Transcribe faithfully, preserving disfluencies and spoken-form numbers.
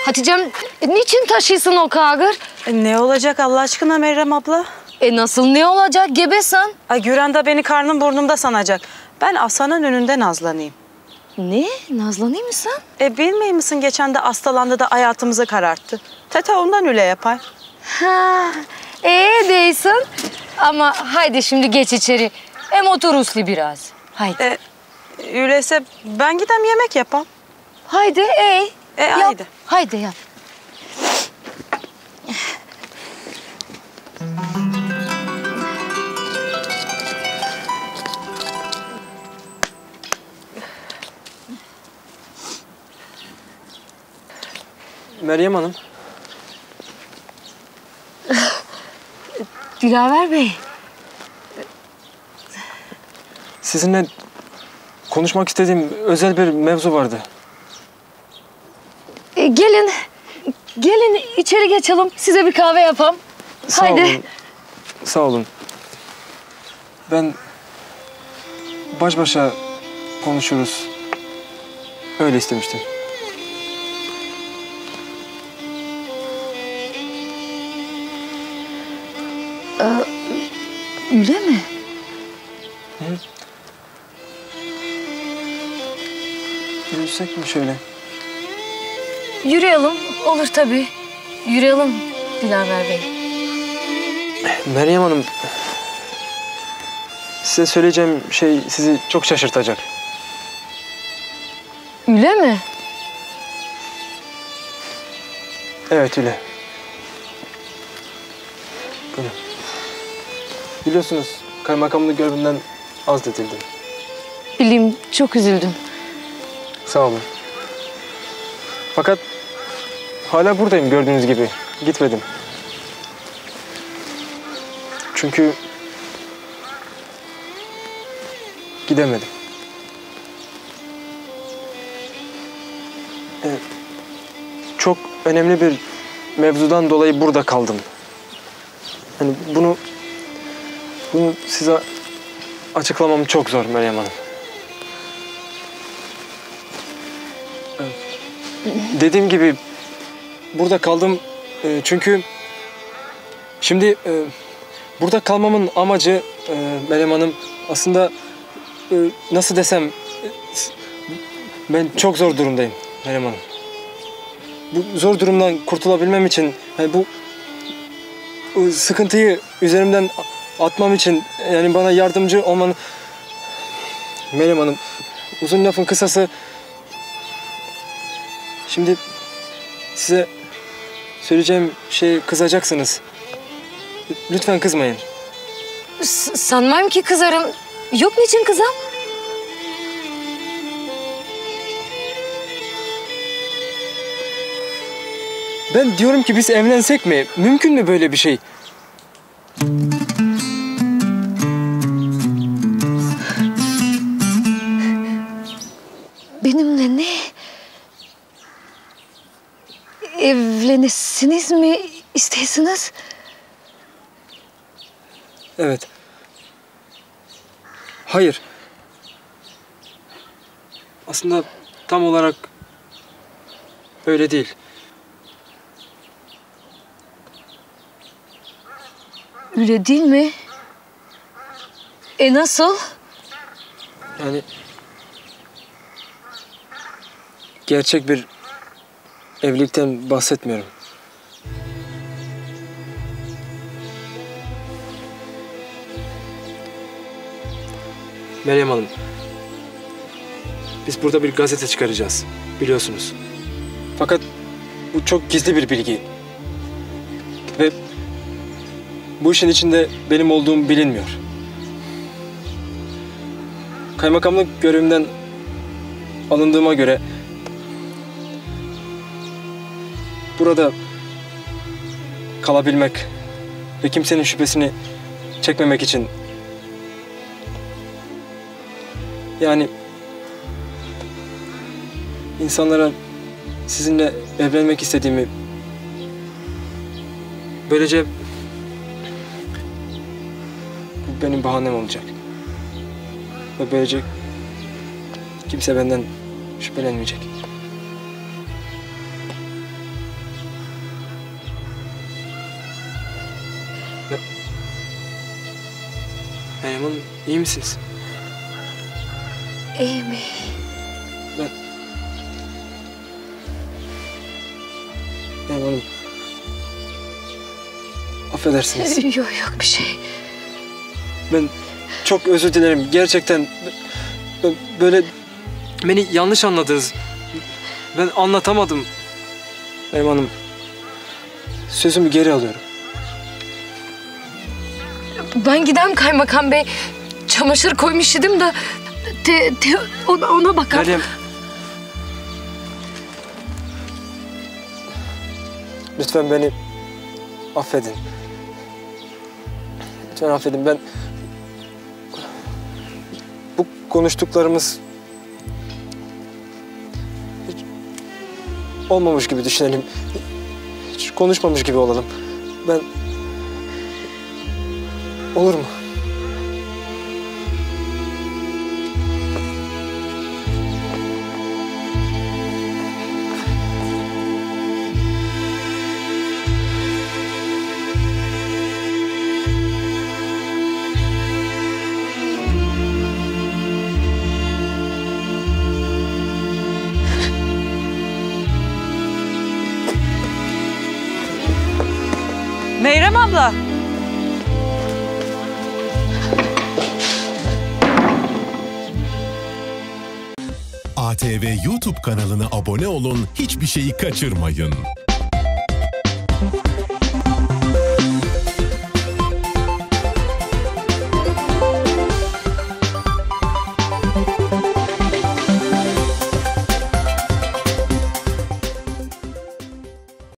Hatice'm e, niçin taşıyorsun o kağır? E, ne olacak Allah aşkına Meryem abla? E nasıl ne olacak? Gebesin. Ay Güran da beni karnım burnumda sanacak. Ben Aslan'ın önünde nazlanayım. Ne? Nazlanayım mısın? E bilmiyor musun geçen de hastalandı da hayatımızı kararttı. Tete ondan öyle yapar. Ha, ee değilsin. Ama haydi şimdi geç içeri. Hem otur uslu biraz. Haydi. E, öyleyse ben gidem yemek yapam. Haydi ey. E yap. haydi. Haydi yap. Meryem Hanım. Dilaver Bey. Sizinle konuşmak istediğim özel bir mevzu vardı. E, gelin. Gelin içeri geçelim. Size bir kahve yapam. Sağ Haydi. olun. Sağ olun. Ben baş başa konuşuruz. Öyle istemiştim. Öyle mi? Hı? Yürüsek mi şöyle? Yürüyelim. Olur tabii. Yürüyelim Dilaver Bey. Meryem Hanım, size söyleyeceğim şey sizi çok şaşırtacak. Öyle mi? Evet öyle. Buyurun. Biliyorsunuz kaymakamlık görevinden azledildim. Bileyim, çok üzüldüm. Sağ olun. Fakat hala buradayım gördüğünüz gibi. Gitmedim. Çünkü gidemedim. Ee, çok önemli bir mevzudan dolayı burada kaldım. Hani bunu bunu size açıklamam çok zor Meryem Hanım. Dediğim gibi burada kaldım e, çünkü şimdi e, burada kalmamın amacı e, Meryem Hanım aslında e, nasıl desem e, ben çok zor durumdayım Meryem Hanım. Bu zor durumdan kurtulabilmem için yani bu e, sıkıntıyı üzerimden atmam için yani bana yardımcı olmanı Meryem Hanım uzun lafın kısası şimdi size söyleyeceğim şey kızacaksınız. Lütfen kızmayın. S sanmam ki kızarım. Yok niçin kızam? Ben diyorum ki biz evlensek mi? Mümkün mü böyle bir şey? Benimle ne? Evlenesiniz mi isteysiniz? Evet. Hayır. Aslında tam olarak öyle değil. Öyle değil mi? E nasıl? Yani gerçek bir evlilikten bahsetmiyorum. Meryem Hanım, biz burada bir gazete çıkaracağız, biliyorsunuz. Fakat bu çok gizli bir bilgi. Ve bu işin içinde benim olduğum bilinmiyor. Kaymakamlık görevimden alındığıma göre burada kalabilmek ve kimsenin şüphesini çekmemek için yani insanlara sizinle evlenmek istediğimi böylece bu benim bahanem olacak. Ve böylece kimse benden şüphelenmeyecek. Meryem Hanım, iyi misiniz? İyi mi? Ben... Meryem Hanım... Affedersiniz. Yok yok bir şey. Ben çok özür dilerim. Gerçekten b- böyle beni yanlış anladınız. Ben anlatamadım. Meryem Hanım, sözümü geri alıyorum. Ben gidem kaymakam bey. Çamaşır koymuş idim da te, te, ona, ona bakam. Meryem. Lütfen beni affedin. Lütfen affedin. Ben bu konuştuklarımız hiç olmamış gibi düşünelim. Hiç konuşmamış gibi olalım. Ben... Olur mu? Meyrem abla. A T V YouTube kanalına abone olun, hiçbir şeyi kaçırmayın.